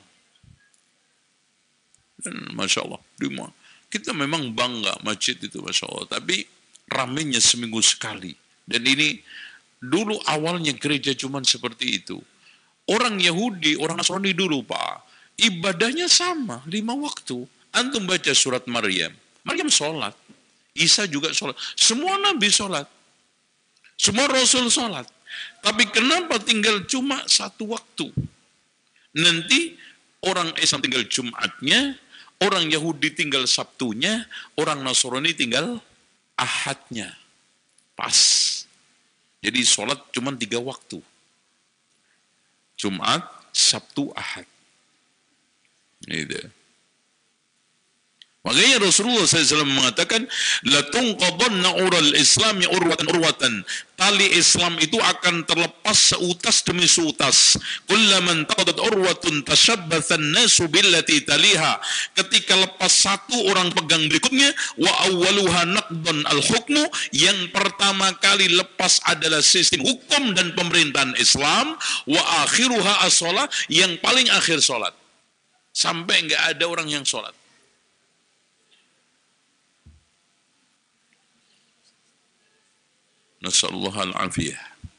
Dan Masya Allah, kita memang bangga masjid itu Masya Allah. Tapi ramenya seminggu sekali. Dan ini dulu awalnya gereja cuma seperti itu. Orang Yahudi, orang Nasrani dulu Pak, ibadahnya sama, lima waktu. Antum baca surat Maryam. Maryam sholat. Isa juga sholat. Semua Nabi sholat. Semua Rasul sholat. Tapi kenapa tinggal cuma satu waktu? Nanti orang Islam tinggal Jumatnya, orang Yahudi tinggal Sabtunya, orang Nasrani tinggal Ahadnya. Pas. Jadi sholat cuma tiga waktu. Jumat, Sabtu, Ahad. Gitu. Makanya Rasulullah shallallahu alaihi wasallam mengatakan, la tunqadhanna ural islami urwatan urwatan. Tali Islam itu akan terlepas seutas demi seutas. Kullaman taqadat urwatun tashabbathan nasu billati taliha. Ketika lepas satu, orang pegang berikutnya. Wa awwaluha naqdan al-hukmu. Yang pertama kali lepas adalah sistem hukum dan pemerintahan Islam. Wa akhiruha as-shalah. Yang paling akhir sholat. Sampai enggak ada orang yang sholat. Nasallahu al-afiyah.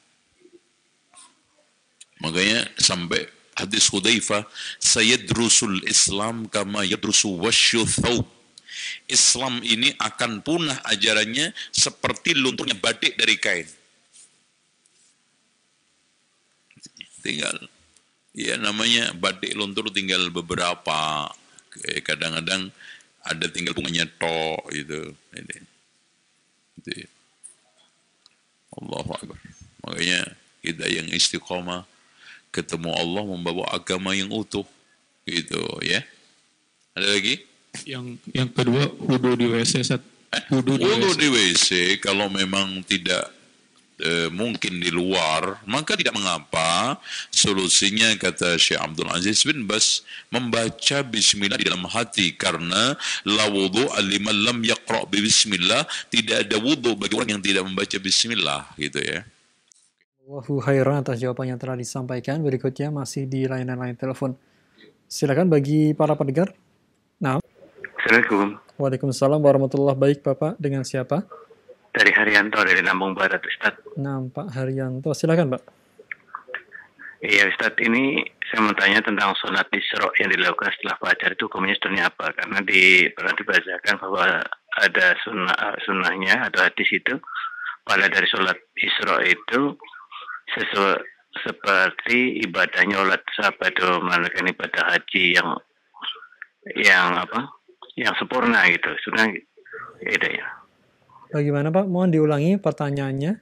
Makanya sampai hadis Hudzaifah, sayadrusul Islam kama yadrusu wasyu thawb. Islam ini akan punah ajarannya seperti lunturnya batik dari kain. Tinggal, ya namanya batik luntur tinggal beberapa. Kadang-kadang ada tinggal bunganya tok itu. Ini. Itu. Allahu Akbar. Makanya kita yang istiqomah ketemu Allah membawa agama yang utuh. Gitu ya. Ada lagi? Yang yang kedua, wudu di W C. Sat. Eh? Wudu di Wudu W C. di W C kalau memang tidak e, mungkin di luar, maka tidak mengapa. Solusinya kata Syekh Abdul Aziz bin Bas, membaca bismillah di dalam hati, karena la wudu liman lam yaqra bi bismillah, tidak ada wudu bagi orang yang tidak membaca bismillah, gitu ya. Allahu khairan atas jawaban yang telah disampaikan. Berikutnya masih di layanan-layanan telepon. Silakan bagi para pendengar. Nah. Assalamualaikum. Waalaikumsalam warahmatullahi wabarakatuh. Baik Bapak, dengan siapa? Dari Haryanto dari Lampung Barat, Ustaz. Nah, Pak Haryanto, silakan Pak. Iya Ustaz, ini saya mau tanya tentang sholat Isra yang dilakukan setelah fajar itu hukumnya sebenarnya apa? Karena di pernah dibacakan bahwa ada sunnah sunnahnya atau hadis itu pada dari sholat Isra itu sesuai seperti ibadahnya sholat sahabat itu melakukan ibadah haji yang yang apa? Yang sempurna gitu. Sebenarnya itu ya. Bagaimana Pak? Mohon diulangi pertanyaannya.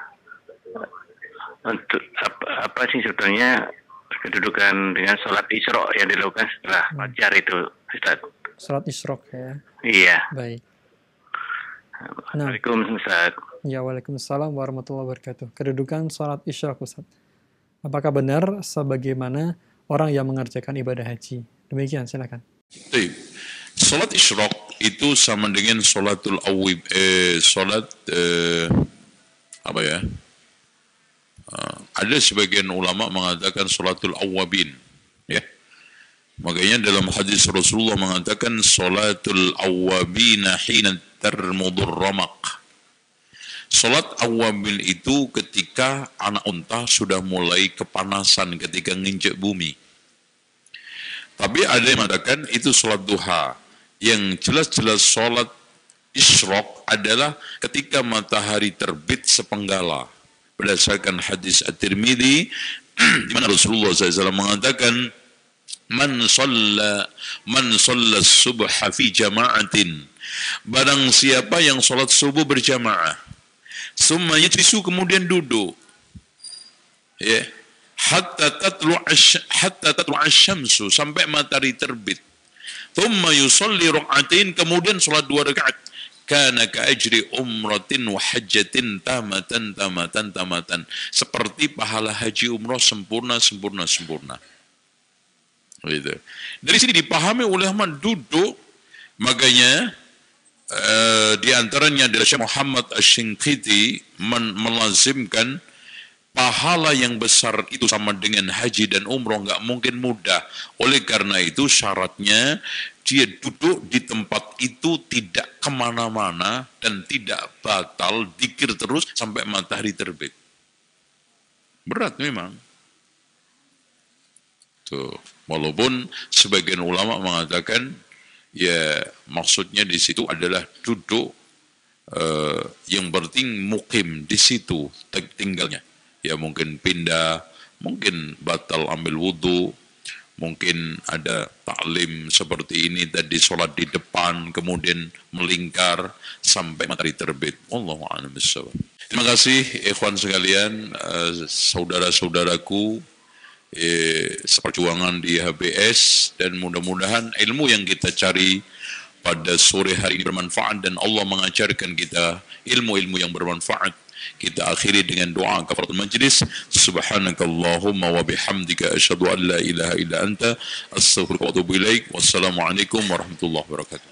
Untuk apa, apa sih sebetulnya kedudukan dengan sholat Isra yang dilakukan setelah fajar itu, Ustaz? Sholat Isra ya. Iya. Baik. Nah. Assalamualaikum Ustaz. Ya, waalaikumsalam warahmatullahi wabarakatuh. Kedudukan sholat Isra, Ustaz. Apakah benar sebagaimana orang yang mengerjakan ibadah haji? Demikian, silakan. Baik. Sholat Isra itu sama dengan sholatul awib, eh, sholat eh, apa ya? Uh, ada sebagian ulama mengatakan sholatul awabin, ya. Makanya dalam hadis Rasulullah mengatakan sholatul awabina hina tarmudur ramaq. Sholat awabin itu ketika anak unta sudah mulai kepanasan ketika nginjek bumi. Tapi ada yang mengatakan itu sholat duha. Yang jelas-jelas sholat isyraq adalah ketika matahari terbit sepenggala. Berdasarkan hadis At-Tirmidzi, di mana Rasulullah shallallahu alaihi wasallam mengatakan, Man shalla man shalla subha fi jama'atin. Barang siapa yang sholat subuh berjamaah, summa yajlisu, kemudian duduk, ya, hatta tatlu hatta tatlu asy-syamsu, sampai matahari terbit. Thumma yusalli rak'atain, kemudian sholat dua rakaat. kana ka ajri umratin wa hajjatin tamatan tamatan tamatan, seperti pahala haji umroh sempurna sempurna sempurna. Gitu. Dari sini dipahami oleh ulama duduk, makanya uh, di antaranya adalah Syekh Muhammad Asy-Shinqiti men melazimkan pahala yang besar itu sama dengan haji dan umroh nggak mungkin mudah. Oleh karena itu syaratnya dia duduk di tempat itu tidak kemana-mana dan tidak batal, dzikir terus sampai matahari terbit. Berat memang. Tuh, walaupun sebagian ulama mengatakan ya maksudnya di situ adalah duduk uh, yang penting mukim di situ tinggalnya. Ya mungkin pindah, mungkin batal ambil wudhu, mungkin ada taklim seperti ini tadi, sholat di depan kemudian melingkar sampai matahari terbit. Allahu a'lam bishawab. Terima kasih ikhwan sekalian, uh, saudara-saudaraku eh, seperjuangan di H B S, dan mudah-mudahan ilmu yang kita cari pada sore hari ini bermanfaat dan Allah mengajarkan kita ilmu-ilmu yang bermanfaat. Kita akhiri dengan doa kafaratul majlis. Subhanakallahumma wa bihamdika asyhadu an la ilaha illa anta astaghfiruka wa atubu ilaik. Wassalamualaikum warahmatullahi wabarakatuh.